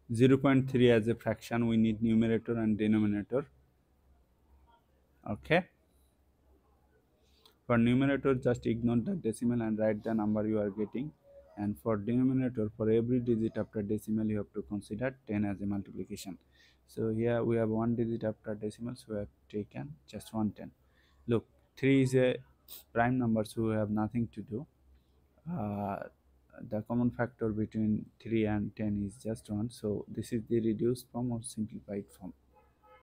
0.3 as a fraction, we need numerator and denominator. Okay, for numerator just ignore the decimal and write the number you are getting, and for denominator, for every digit after decimal you have to consider 10 as a multiplication. So here we have one digit after decimal, so we have taken just 110. Look, 3 is a prime number, so we have nothing to do. uh, the common factor between 3 and 10 is just 1, so this is the reduced form or simplified form.